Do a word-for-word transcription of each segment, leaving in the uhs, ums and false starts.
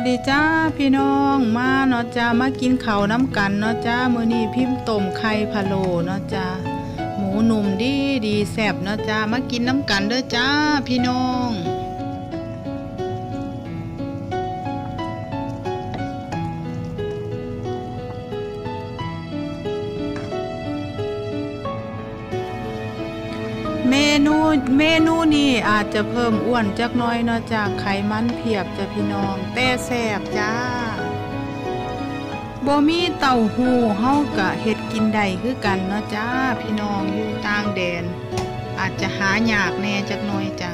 ดีจ้าพี่น้องมาเนาะจ้ามากินข้าวน้ำกันเนาะจ้ามื้อนี้พิมพ์ต้มไข่พะโล้เนาะจ้าหมูหนุ่มดีดีแซ่บเนาะจ้ามากินน้ำกันเด้อจ้าพี่น้องเมนูเมนูนี้อาจจะเพิ่มอ้วนจักน้อยเนาะจากไขมันเพียบจ้ะพี่น้องแต่แซ่บจ้าบ่มีเต้าหู้เฮากะเฮ็ดกินได้คือกันเนาะจ้าพี่น้องอยู่ต่างแดนอาจจะหายากแน่จักน้อยจ้า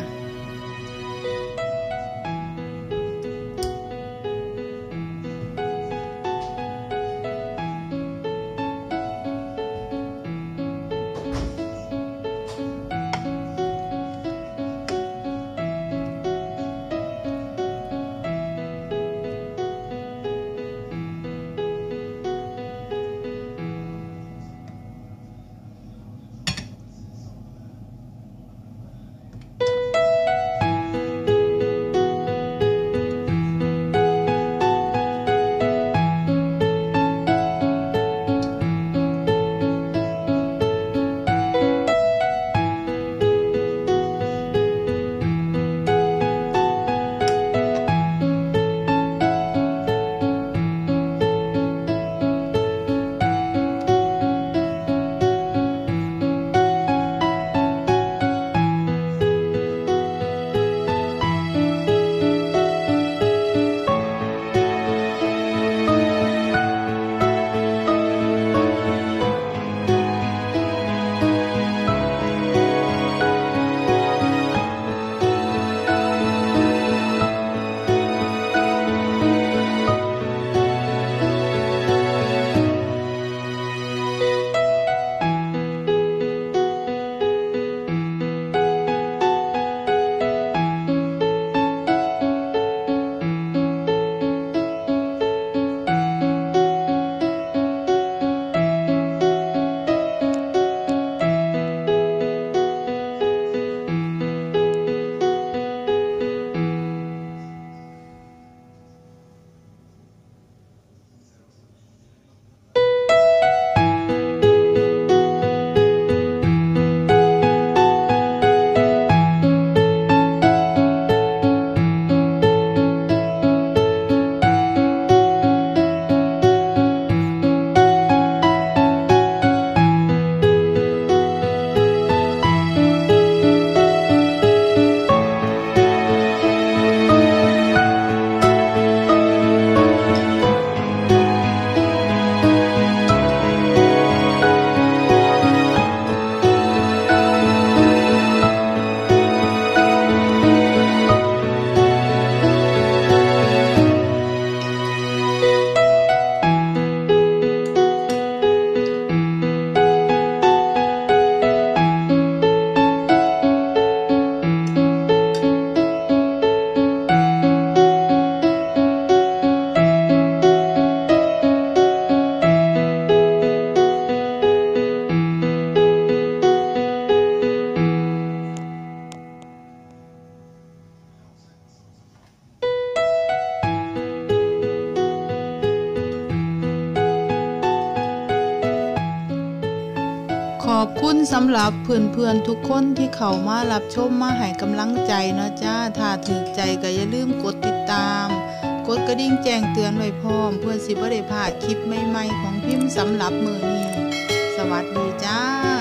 ขอบคุณสำหรับเพื่อนๆทุกคนที่เข้ามารับชมมาให้กำลังใจเนาะจ้าถ้าถูกใจก็อย่าลืมกดติดตามกดกระดิ่งแจ้งเตือนไว้พร้อมเพื่อสิบ่ได้พลาดคลิปใหม่ๆของพิมพ์สำหรับมื้อนี้สวัสดีจ้า